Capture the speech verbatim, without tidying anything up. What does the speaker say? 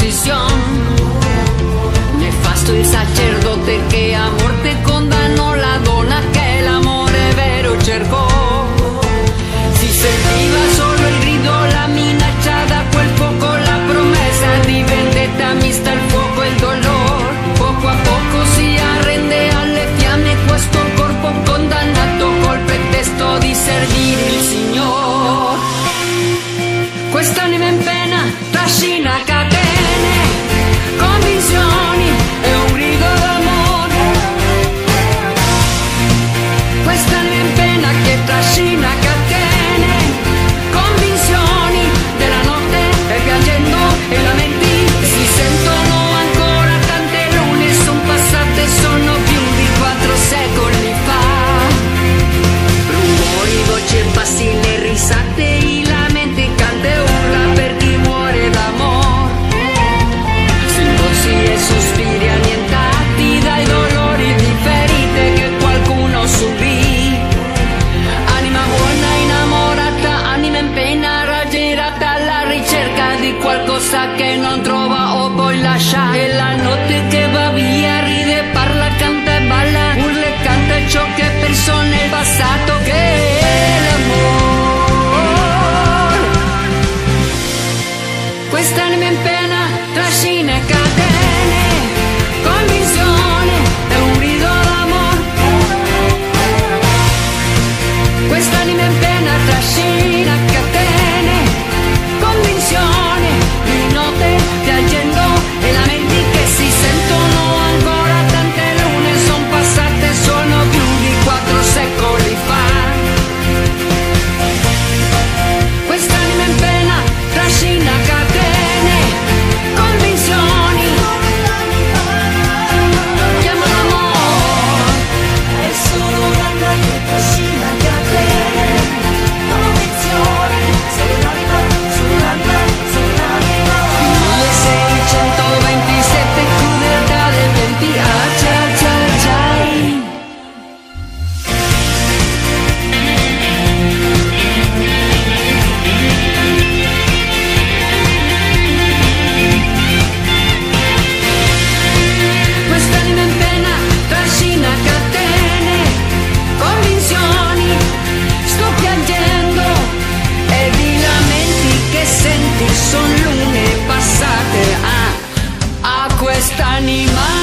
maldición. Nefasto il sacerdote che a morte condannò la donna che l'amore vero cercò. Si sentiva solo il grido, la minaccia da quel fuoco, la promessa di vendetta mista al fuoco e il dolore. Poco a poco si arrende alle fiamme questo corpo condannato col pretesto di servire il Signore. Quest'anima in pena trascina catene, convinzioni e un grido d'amore. Quest'anima in pena che trascina catene, convinzioni della notte e piangendo e lamenti. Si sentono ancora tante lune, son passate, sono più di quattro secoli fa. Rumori, voci e passi, le risate, i lamenti, cante urla per chi muore d'amor. Silenzio e sospiri annientati dai dolori di ferite che qualcuno subì. Anima buona innamorata, anima in pena raggirata alla ricerca di qualcosa che non trova o poi lascia. E la notte che va via ride, parla, canta e balla, urla e canta ciò che ha perso nel passato, che è l'amore. Quest'anima in pena trascina catene, convinzione e un grido d'amore. Quest'anima in pena trascina catene, convinzione di notte piangendo e lamenti che si sentono ancora tante lune, son passate, sono più di quattro secoli fa. Quest'anima in pena trascina catene, convinzioni, chiama l'amore. È solo un'anima che trascina catene, convinzioni, sei un'anima, sei un'anima, sei un'anima. milleseicentoventisette, crudeltà del venti, ah, cia, cia, cia. Quest'anima in pena trascina catene, convinzioni, sto piangendo ed i lamenti che senti son lune passate a, a quest'anima.